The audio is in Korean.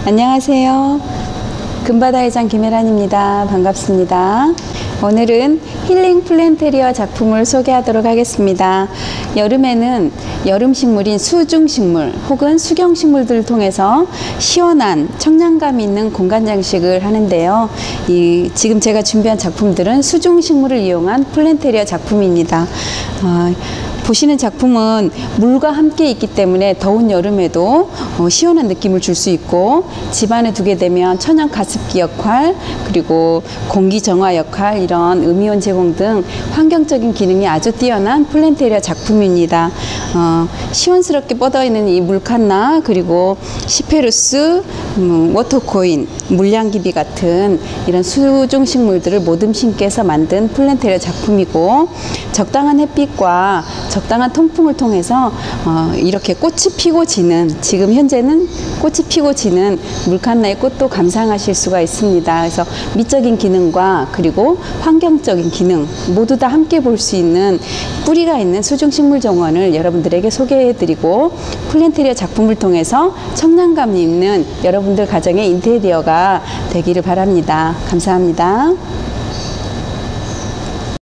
안녕하세요. 금바다의 장 김혜란입니다. 반갑습니다. 오늘은 힐링 플랜테리어 작품을 소개하도록 하겠습니다. 여름에는 여름 식물인 수중식물 혹은 수경식물들을 통해서 시원한 청량감 있는 공간 장식을 하는데요. 지금 제가 준비한 작품들은 수중식물을 이용한 플랜테리어 작품입니다. 보시는 작품은 물과 함께 있기 때문에 더운 여름에도 시원한 느낌을 줄 수 있고, 집안에 두게 되면 천연 가습기 역할, 그리고 공기 정화 역할, 이런 음이온 제공 등 환경적인 기능이 아주 뛰어난 플랜테리어 작품입니다. 시원스럽게 뻗어있는 이 물칸나, 그리고 시페루스, 워터코인, 물량기비 같은 이런 수중식물들을 모듬심께서 만든 플랜테리어 작품이고, 적당한 햇빛과 적당한 통풍을 통해서 이렇게 꽃이 피고 지는, 지금 현재는 꽃이 피고 지는 물칸나의 꽃도 감상하실 수가 있습니다. 그래서 미적인 기능과 그리고 환경적인 기능 모두 다 함께 볼 수 있는 뿌리가 있는 수중식물 정원을 여러분들에게 소개해드리고, 플랜테리어 작품을 통해서 청량감 있는 여러분들 가정의 인테리어가 되기를 바랍니다. 감사합니다.